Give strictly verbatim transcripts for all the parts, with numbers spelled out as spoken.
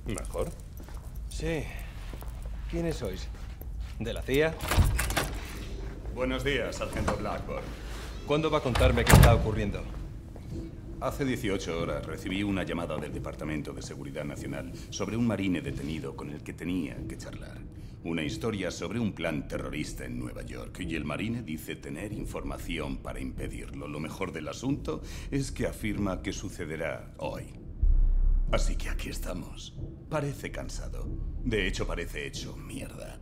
¿Mejor? Sí. ¿Quiénes sois? ¿De la C I A? Buenos días, sargento Blackburn. ¿Cuándo va a contarme qué está ocurriendo? Hace dieciocho horas recibí una llamada del Departamento de Seguridad Nacional sobre un marine detenido con el que tenía que charlar. Una historia sobre un plan terrorista en Nueva York, y el marine dice tener información para impedirlo. Lo mejor del asunto es que afirma que sucederá hoy. Así que aquí estamos. Parece cansado. De hecho, parece hecho mierda.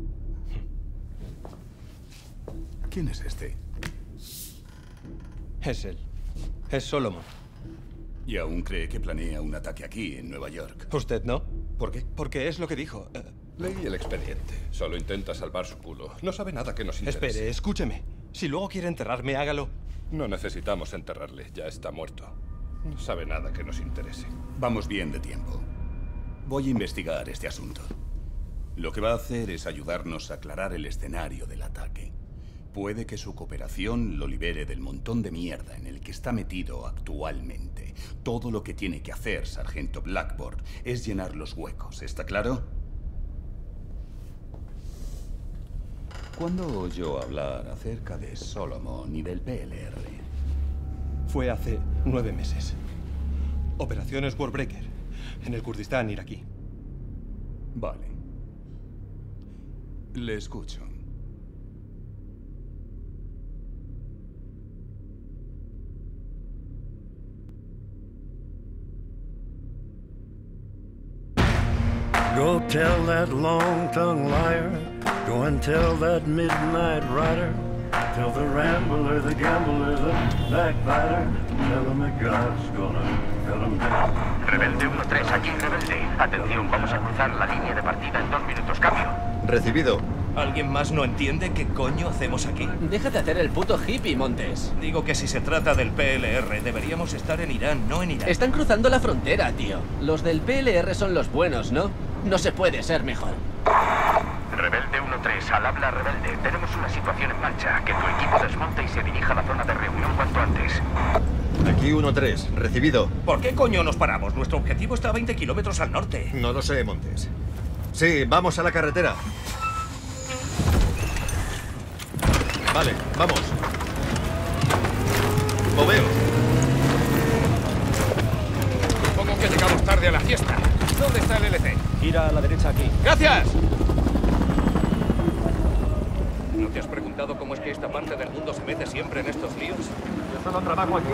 ¿Quién es este? Es él. Es Solomon. ¿Y aún cree que planea un ataque aquí, en Nueva York? ¿Usted no? ¿Por qué? Porque es lo que dijo. Eh, Leí el expediente. Solo intenta salvar su culo. No sabe nada que nos interese. Espere, escúcheme. Si luego quiere enterrarme, hágalo. No necesitamos enterrarle. Ya está muerto. No sabe nada que nos interese. Vamos bien de tiempo. Voy a investigar este asunto. Lo que va a hacer es ayudarnos a aclarar el escenario del ataque. Puede que su cooperación lo libere del montón de mierda en el que está metido actualmente. Todo lo que tiene que hacer, sargento Blackburn, es llenar los huecos. ¿Está claro? ¿Cuándo oyó hablar acerca de Solomon y del P L R? Fue hace nueve meses. Operaciones Warbreaker, en el Kurdistán iraquí. Vale. Le escucho. Go tell that long-tongued liar. Go and tell that midnight rider. Tell the rambler, the gambler, the backbiter. Tell him that God's gonna cut him down. Rebelde uno tres, aquí Rebelde. Atención, vamos a cruzar la línea de partida en dos minutos. Cambio. Recibido. ¿Alguien más no entiende qué coño hacemos aquí? Deja de hacer el puto hippie, Montes. Digo que si se trata del P L R, deberíamos estar en Irán, no en Irak. Están cruzando la frontera, tío. Los del P L R son los buenos, ¿no? No se puede ser mejor. Rebelde uno tres, al habla Rebelde. Tenemos una situación en marcha. Que tu equipo desmonte y se dirija a la zona de reunión cuanto antes. Aquí uno tres, recibido. ¿Por qué coño nos paramos? Nuestro objetivo está a veinte kilómetros al norte. No lo sé, Montes. Sí, vamos a la carretera. Vale, vamos. Moveos. Supongo que llegamos tarde a la fiesta. ¿Dónde está el L C? Gira a la derecha aquí. ¡Gracias! ¿No te has preguntado cómo es que esta parte del mundo se mete siempre en estos líos? Yo solo trabajo aquí.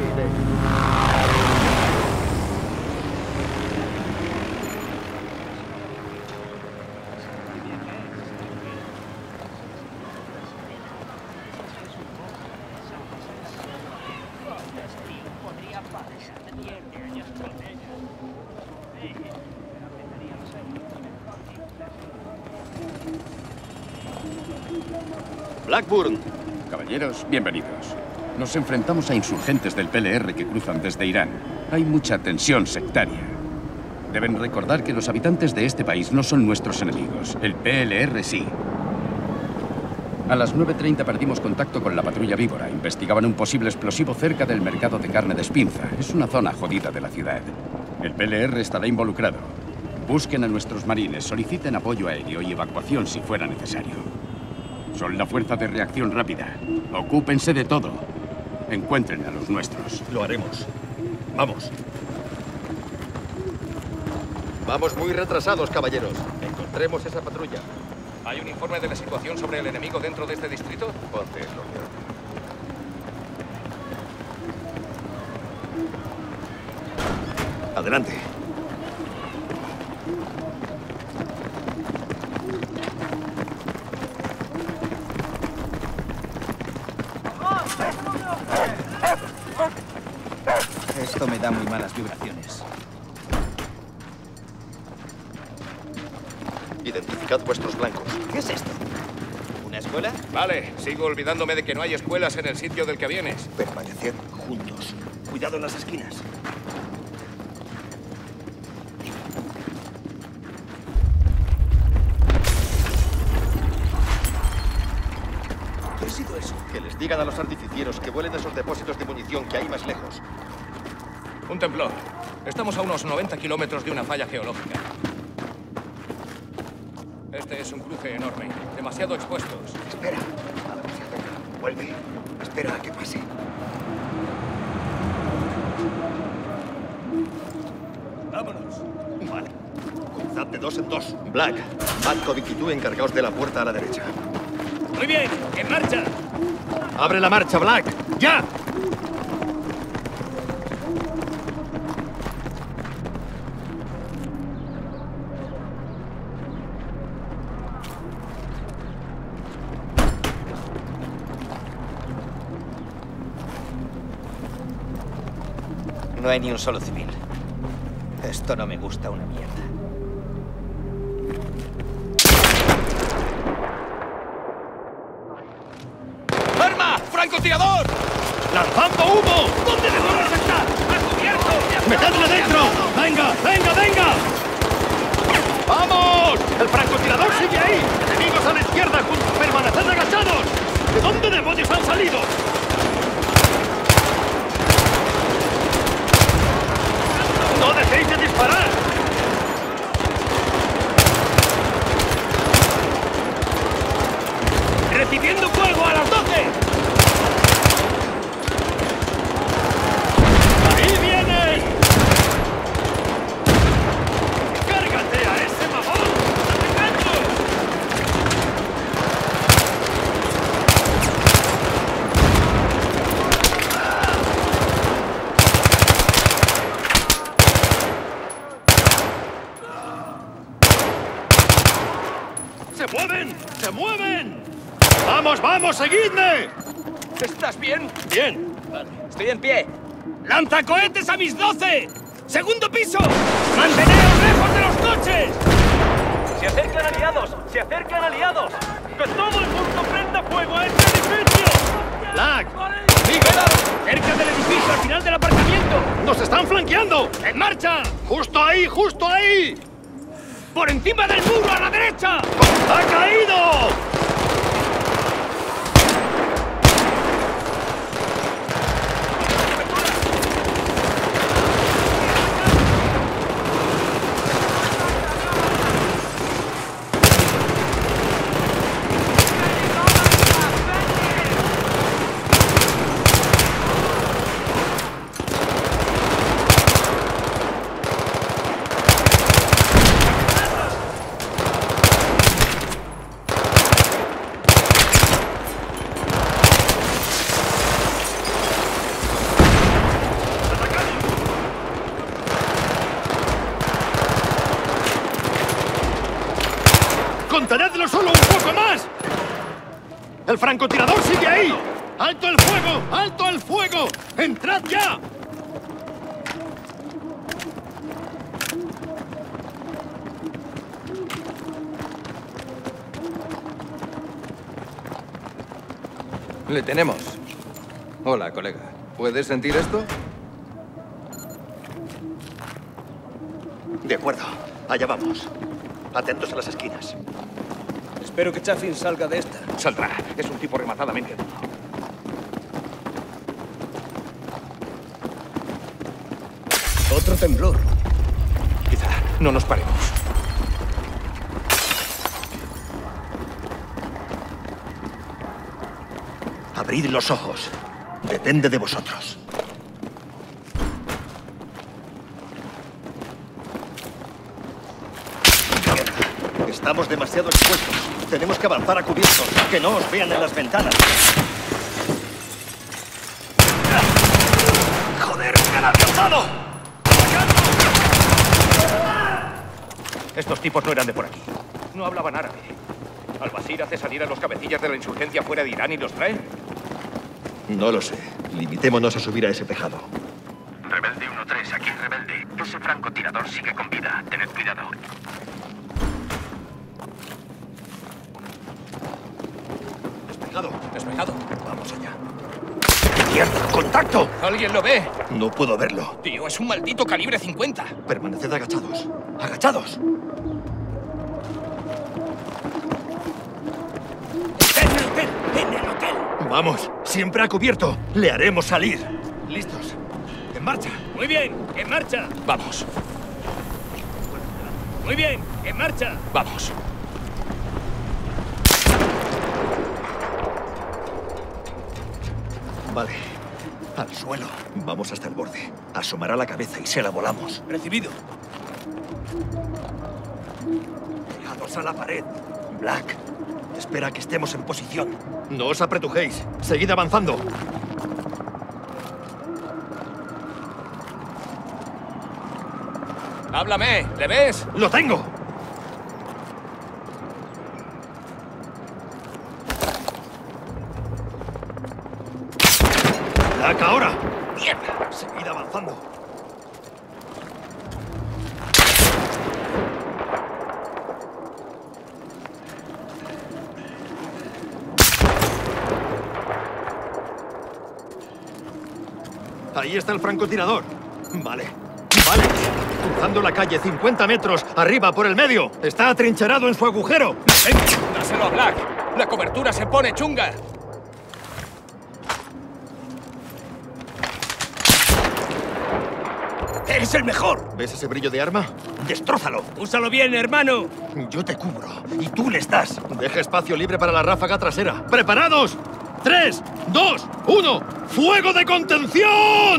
Blackburn. Caballeros, bienvenidos. Nos enfrentamos a insurgentes del P L R que cruzan desde Irán. Hay mucha tensión sectaria. Deben recordar que los habitantes de este país no son nuestros enemigos. El P L R sí. A las nueve treinta perdimos contacto con la patrulla Víbora. Investigaban un posible explosivo cerca del mercado de carne de Espinza. Es una zona jodida de la ciudad. El P L R estará involucrado. Busquen a nuestros marines, soliciten apoyo aéreo y evacuación si fuera necesario. Son la fuerza de reacción rápida. Ocúpense de todo. Encuentren a los nuestros. Lo haremos. Vamos. Vamos muy retrasados, caballeros. Encontremos esa patrulla. ¿Hay un informe de la situación sobre el enemigo dentro de este distrito? Ponte el orden. Adelante. Esto me da muy malas vibraciones. Identificad vuestros blancos. ¿Qué es esto? ¿Una escuela? Vale, sigo olvidándome de que no hay escuelas en el sitio del que vienes. Permaneced juntos. Cuidado en las esquinas. ¿Qué ha sido eso? Que les digan a los artificieros que vuelen esos depósitos de munición que hay más lejos. Un temblor. Estamos a unos noventa kilómetros de una falla geológica. Este es un cruce enorme. Demasiado expuestos. Espera. A la que se acerca. Vuelve. Espera a que pase. Vámonos. Vale. Cruzad de dos en dos. Black, Matkovic y tú encargaos de la puerta a la derecha. Muy bien. En marcha. ¡Abre la marcha, Black! ¡Ya! No hay ni un solo civil. Esto no me gusta una mierda. ¡Arma! ¡Francotirador! ¡Lanzando humo! ¿Dónde demonios está? ¡Ha cubierto! ¡Metedle dentro! ¡Venga, venga, venga! ¡Vamos! ¡El francotirador sigue ahí! ¡Enemigos a la izquierda! ¡Permaneced agachados! ¿De dónde demonios han salido? ¡No dejéis de disparar! ¡Recibiendo fuego a las doce! ¡Ahí vienen! ¡Cárgate a ese mamón! ¡Atacando! ¡Se mueven! ¡Se mueven! ¡Vamos, vamos, seguidme! ¿Estás bien? Bien. Estoy en pie. ¡Lanzacohetes a mis doce! ¡Segundo piso! ¡Manteneos lejos de los coches! ¡Se acercan aliados! ¡Se acercan aliados! ¡Que todo el mundo prenda fuego a este edificio! Black, ¡Miguel! ¡Cerca del edificio, al final del aparcamiento! nos están flanqueando. ¡En marcha! ¡Justo ahí, justo ahí! ¡Por encima del muro, a la derecha! ¡Ha caído! ¡Contenedlo solo un poco más! ¡El francotirador sigue ahí! ¡Alto el fuego! ¡Alto el fuego! ¡Entrad ya! Le tenemos. Hola, colega. ¿Puedes sentir esto? De acuerdo. Allá vamos. Atentos a las esquinas. Espero que Chaffin salga de esta. Saldrá. Es un tipo rematadamente duro. Otro temblor. Quizá no nos paremos. Abrid los ojos. Depende de vosotros. Estamos demasiado expuestos. Tenemos que avanzar a cubierto. Que no os vean en las ventanas. ¡Joder, me han alcanzado! Estos tipos no eran de por aquí. No hablaban árabe. ¿Al-Basir hace salir a los cabecillas de la insurgencia fuera de Irán y los trae? No lo sé. Limitémonos a subir a ese tejado. Rebelde uno tres, aquí Rebelde. Ese francotirador sigue con vida. Tened cuidado. Despejado. Despejado. Vamos allá. ¡Mierda! ¡Contacto! ¿Alguien lo ve? No puedo verlo. Tío, es un maldito calibre cincuenta. Permaneced agachados. ¡Agachados! ¡En el hotel! ¡En el hotel! Vamos, siempre a cubierto. Le haremos salir. Listos. En marcha. Muy bien, en marcha. Vamos. Muy bien, en marcha. Vamos. Vale. Al suelo. Vamos hasta el borde. Asomará la cabeza y se la volamos. Recibido. Pegados a la pared. Black, espera que estemos en posición. No os apretujéis. Seguid avanzando. Háblame, ¿le ves? ¡Lo tengo! Black, ahora. ¡Mierda! Seguid avanzando. Ahí está el francotirador. Vale. Vale. Cruzando la calle, cincuenta metros, arriba, por el medio. Está atrincherado en su agujero. Venga, dáselo a Black. La cobertura se pone chunga. ¡Eres el mejor! ¿Ves ese brillo de arma? ¡Destrózalo! Úsalo bien, hermano. Yo te cubro. Y tú le estás. Deja espacio libre para la ráfaga trasera. ¡Preparados! ¡Tres, dos, uno! ¡Fuego de contención!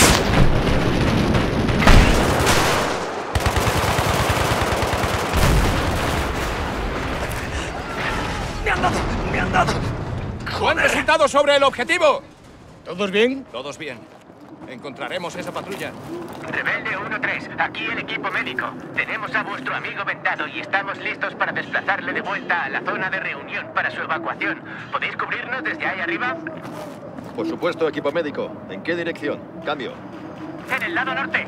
¡Me han dado! ¡Me han dado! ¡Buen resultado sobre el objetivo! ¿Todos bien? Todos bien. Encontraremos esa patrulla. Rebelde uno tres, aquí el equipo médico. Tenemos a vuestro amigo vendado y estamos listos para desplazarle de vuelta a la zona de reunión para su evacuación. ¿Podéis cubrirnos desde ahí arriba? Por supuesto, equipo médico. ¿En qué dirección? Cambio. En el lado norte.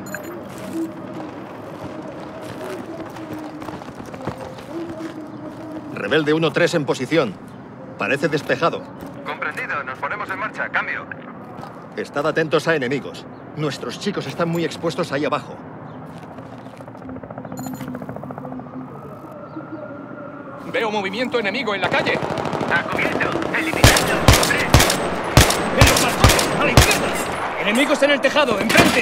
Rebelde uno tres en posición. Parece despejado. Comprendido, nos ponemos en marcha. Cambio. Estad atentos a enemigos. Nuestros chicos están muy expuestos ahí abajo. Veo movimiento enemigo en la calle. A cubierto. Eliminando. ¡En los balcones! ¡A la izquierda! ¡Enemigos en el tejado! ¡Enfrente!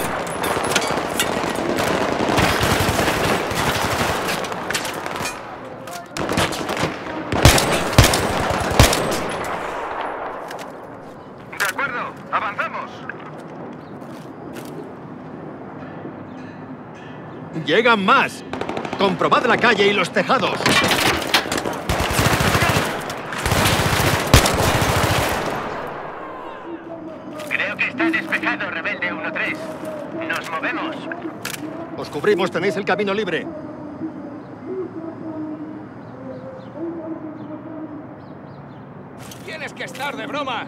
De acuerdo, avanzamos. ¡Llegan más! ¡Comprobad la calle y los tejados! Creo que está despejado, Rebelde uno tres. Nos movemos. Os cubrimos, tenéis el camino libre. Tienes que estar de broma.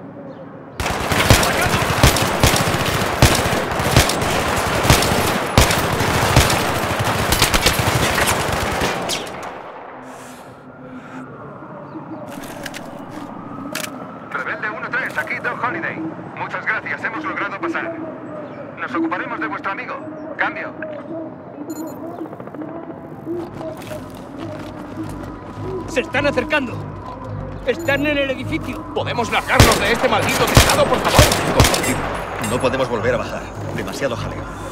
Rebelde uno tres, aquí Doc Holiday. Muchas gracias, hemos logrado pasar. Nos ocuparemos de vuestro amigo. Cambio. ¡Se están acercando! ¡Están en el edificio! ¿Podemos largarnos de este maldito tejado, por favor? Compartido. No podemos volver a bajar. Demasiado jaleo.